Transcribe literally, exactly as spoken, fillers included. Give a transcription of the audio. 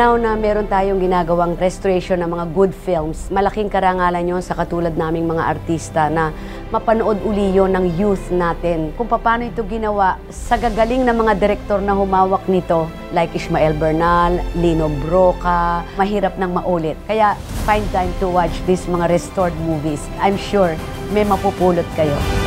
Now na meron tayong ginagawang restoration ng mga good films, malaking karangalan yon sa katulad naming mga artista na mapanood uli yon ng youth natin. Kung paano ito ginawa sa gagaling na mga direktor na humawak nito, like Ishmael Bernal, Lino Broca, mahirap nang maulit. Kaya find time to watch these mga restored movies. I'm sure may mapupulot kayo.